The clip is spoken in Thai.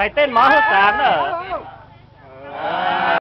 ใครเต้นหมอสารเหรอ